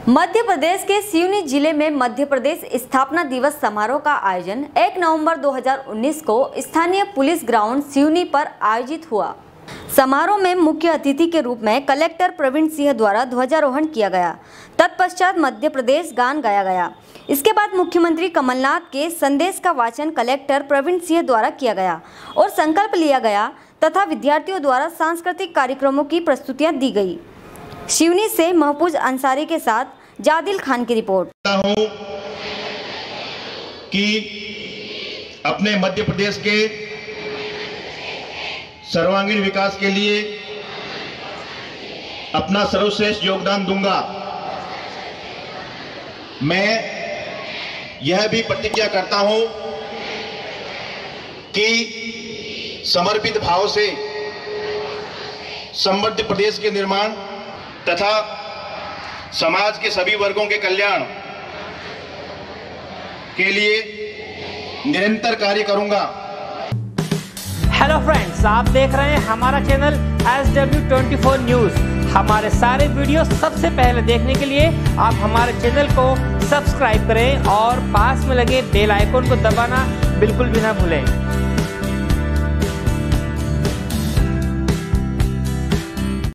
मध्य प्रदेश के सिवनी जिले में मध्य प्रदेश स्थापना दिवस समारोह का आयोजन 1 नवंबर 2019 को स्थानीय पुलिस ग्राउंड सिवनी पर आयोजित हुआ। समारोह में मुख्य अतिथि के रूप में कलेक्टर प्रवीण सिंह द्वारा ध्वजारोहण किया गया। तत्पश्चात मध्य प्रदेश गान गाया गया। इसके बाद मुख्यमंत्री कमलनाथ के संदेश का वाचन कलेक्टर प्रवीण सिंह द्वारा किया गया और संकल्प लिया गया तथा विद्यार्थियों द्वारा सांस्कृतिक कार्यक्रमों की प्रस्तुतियां दी गई। सिवनी से महफूज अंसारी के साथ जादिल खान की रिपोर्ट। हूं कि अपने मध्य प्रदेश के सर्वांगीण विकास के लिए अपना सर्वश्रेष्ठ योगदान दूंगा। मैं यह भी प्रतिज्ञा करता हूं कि समर्पित भाव से समृद्ध प्रदेश के निर्माण तथा समाज के सभी वर्गों के कल्याण के लिए निरंतर कार्य करूंगा। हेलो फ्रेंड्स, आप देख रहे हैं हमारा चैनल SW24 न्यूज। हमारे सारे वीडियो सबसे पहले देखने के लिए आप हमारे चैनल को सब्सक्राइब करें और पास में लगे बेल आइकन को दबाना बिल्कुल भी ना भूलें।